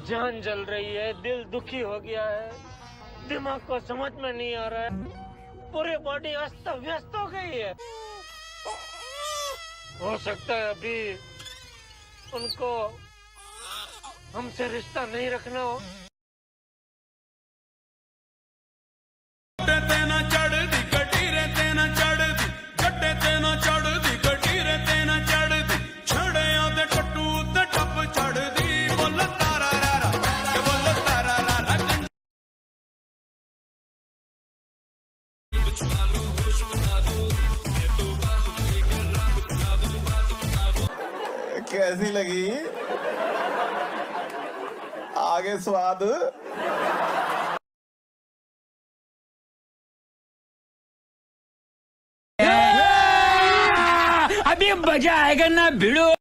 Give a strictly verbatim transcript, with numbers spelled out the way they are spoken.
जान जल रही है, दिल दुखी हो गया है, दिमाग को समझ में नहीं आ रहा है, पूरी बॉडी अस्त व्यस्त हो गई है। हो सकता है अभी उनको हमसे रिश्ता नहीं रखना हो। कैसी लगी आगे स्वाद? अभी मजा आएगा ना भिड़ो।